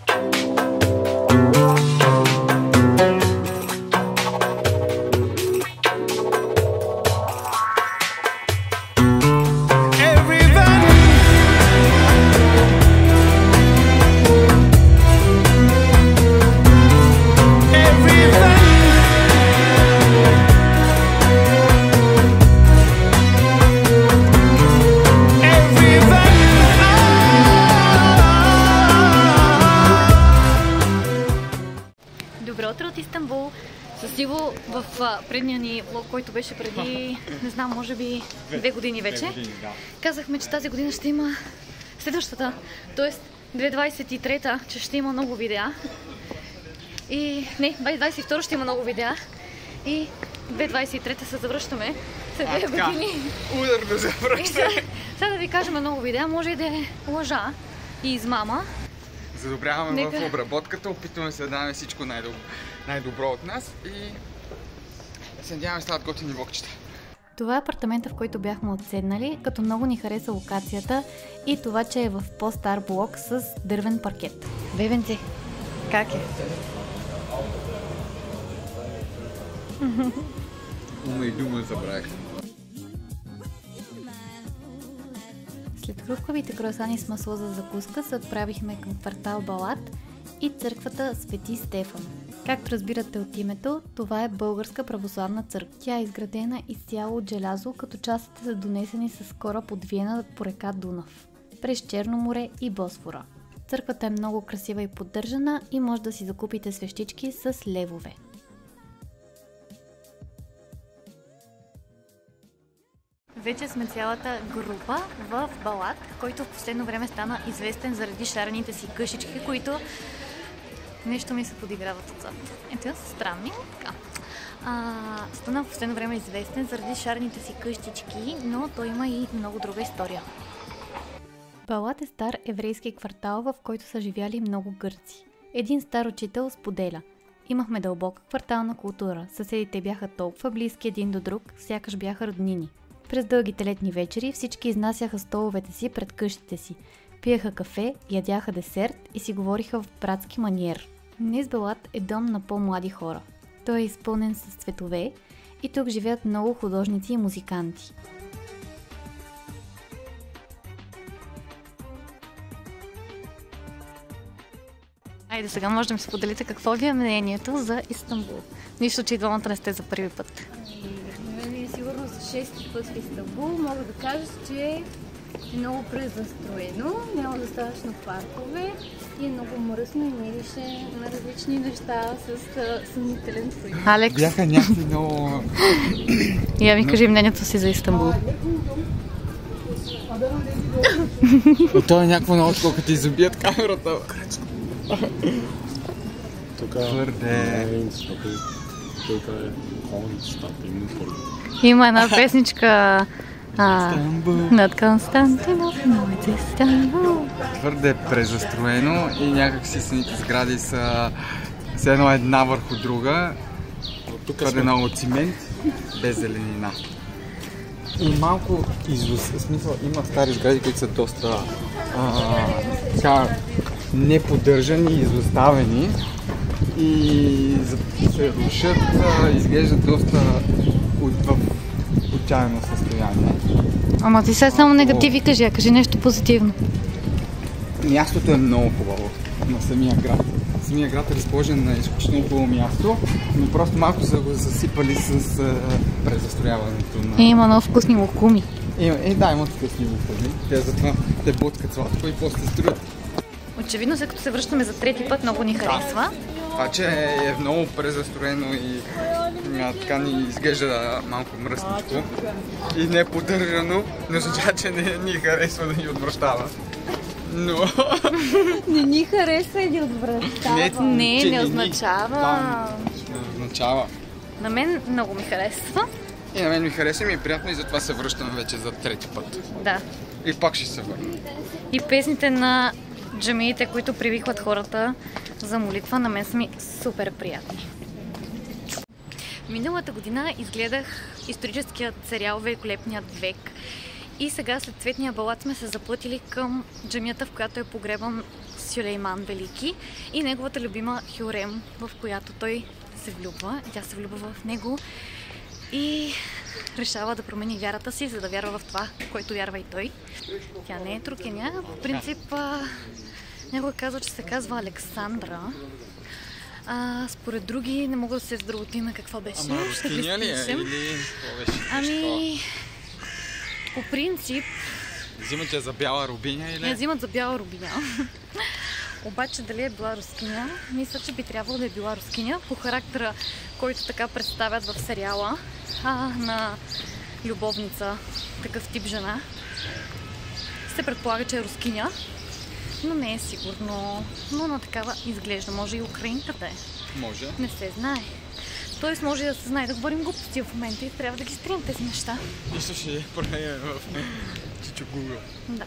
С Иво в предния ни влог, който беше преди, не знам, може би 2 години вече, казахме, че тази година ще има следващата, т.е. 2023, че ще има много видеа. И не, 2022 ще има много видеа. И 2023 се завръщаме след 2 години. Ударно завръщаме. Сега да ви кажем много видеа, може и да е лъжа и измама. Задобряваме в обработката, опитваме се да даваме всичко най-добро от нас и се надяваме стават готини влогчета. Това е апартамента, в който бяхме отседнали, като много ни хареса локацията и това, че е в по-стар блок с дървен паркет. Бебенце, как е? Ума и дума забравях. След хрупкавите круасани с масло за закуска се отправихме към квартал Балат и църквата Свети Стефан. Както разбирате от името, това е българска православна църква. Тя е изградена изцяло от желязо, като частите са донесени с кораб от Виена по река Дунав, през Черно море и Босфора. Църквата е много красива и поддържана и може да си закупите свещички с левове. Вече сме цялата група в Балат, който в последно време стана известен заради шарените си къщички, които нещо ми се подиграват отзад. Ето са странни. Стана в последно време известен заради шарените си къщички, но той има и много друга история. Балат е стар еврейски квартал, в който са живяли много гърци. Един стар учител споделя: имахме дълбока квартална култура, съседите бяха толкова близки един до друг, сякаш бяха роднини. През дългите летни вечери всички изнасяха столовете си пред къщите си, пиеха кафе, ядяха десерт и си говориха в братски маниер. Днес Балат е дом на по-млади хора. Той е изпълнен с цветове и тук живеят много художници и музиканти. Айде сега може да ми споделите какво ви е мнението за Истанбул. Нищо, че и двамата не сте за първи път. Вие сигурно за 6-ти път в Истанбул мога да кажа, че е много презастроено, няма достатъчно паркове и е много мръсно и мирише на различни неща с съмнителен вкус. Алекс? Бяха някакви много... Я ми кажи мнението си за Истанбул. То е някакво много такова, като изобият камерата. Тук има една песничка над Константинов, новите Истанбул. Твърде е презастроено и някакси самите сгради са все едно една върху друга. Твърде много цимент, без зеленина. И малко смисъл, има стари сгради, които са доста неподдържани и изоставени и се рушат, изглеждат доста в отчаяно състояние. Ама ти сега само негативи кажи, а кажи нещо позитивно. Мястото е много хубаво на самия град. Самия град е разположен на изключително хубаво място, но просто малко са го засипали с презастрояването на... Има много вкусни локуми. Да, имат вкусни локуми. Затова те блъскат сладко и после строят. Очевидно, след като се връщаме за трети път, много ни харесва. Това, че е много презастроено и така ни изглежда малко мръсничко и не е поддържано, не означава, че не ни харесва да ни отвръщава. Но... Не ни харесва и ни отвръщава. Не означава. Не означава. На мен много ми харесва. И на мен ми харесва, ми е приятно и затова се връщаме вече за трети път. Да. И пак ще се върнем. И песните на джамиите, които привикват хората за молитва, на мен са ми супер приятни. Миналата година изгледах историческият сериал Великолепният век и сега след Цветния Балат сме се заплътили към джамията, в която е погребан Сюлейман Велики и неговата любима Хюрем, в която той се влюбва. Тя се влюбва в него и решава да промени вярата си, за да вярва в това, което вярва и той. Тя не е туркиня. По принцип, някой казва, че се казва Александра. Според други не мога да се с другото име какво беше. Ама рускиня ли е? Или какво беше? По принцип... Взимат я за бяла рубиня или? Я взимат за бяла рубиня. Обаче дали е била рускиня? Мисля, че би трябвало да е била рускиня. По характера, който така представят в сериала на любовница, такъв тип жена, се предполага, че е рускиня. Но не е сигурно. Но на такава изглежда. Може и украинка да е. Може. Не се знае. Тоест може да се знае да говорим глупости в момента и трябва да ги стрием тези неща. Нищо ще променя в Чичо Google. Да.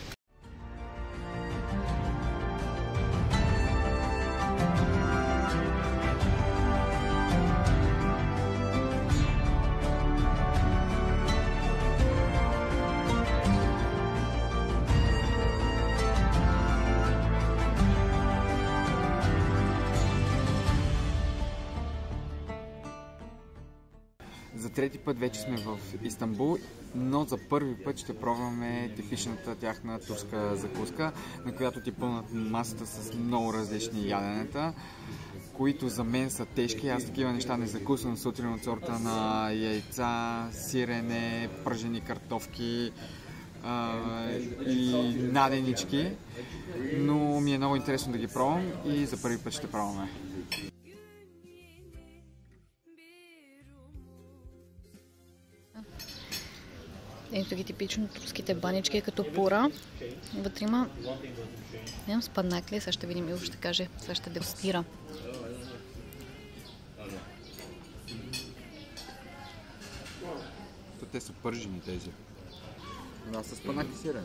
За трети път вече сме в Истанбул, но за първи път ще пробваме типичната тяхна турска закуска, на която ти пълнат масата с много различни яденета, които за мен са тежки. Аз такива неща не закусвам сутрин от сорта на яйца, сирене, пържени картофки и наденички, но ми е много интересно да ги пробвам и за първи път ще пробваме. Ето ги типично турските банички като пура. Вътре има спаднакли, сега ще видим и ще каже, сега ще дегустира. Те са пържени тези. Да, с спаднак и сирене.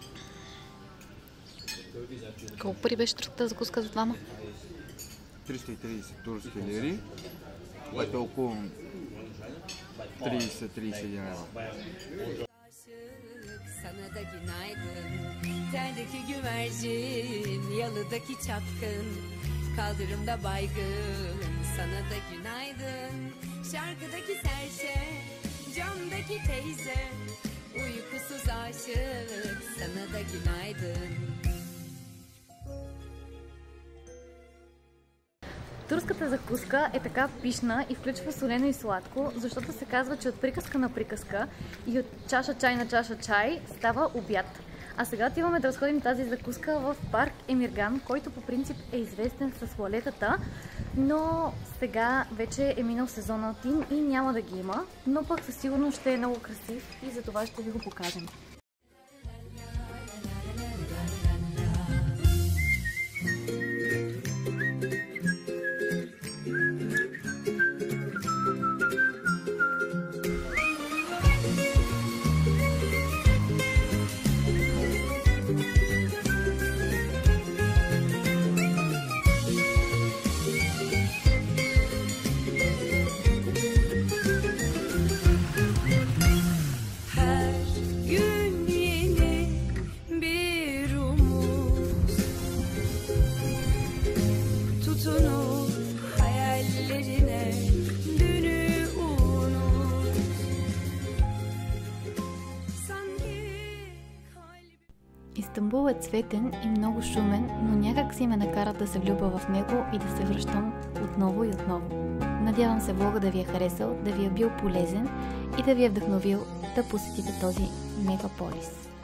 Колко пари беше турската закуска за двама? 330 турски лири, което е около 30-31 lira. Sana da günaydın. Terdeki güvercin, yalıdaki çapkın, kaldırımda baygın. Sana da günaydın. Şarkıdaki serçe, camdaki teyze, uykusuz aşık. Sana da günaydın. Турската закуска е така пишна и включва солено и сладко, защото се казва, че от приказка на приказка и от чаша чай на чаша чай става обяд. А сега отиваме да разходим тази закуска в парк Емирган, който по принцип е известен с лалетата, но сега вече е минал сезонът им и няма да ги има, но пък със сигурност ще е много красив и за това ще ви го покажем. Истанбул е цветен и много шумен, но някак си ме накара да се влюбя в него и да се връщам отново и отново. Надявам се влога да ви е харесал, да ви е бил полезен и да ви е вдъхновил да посетите този мегаполис.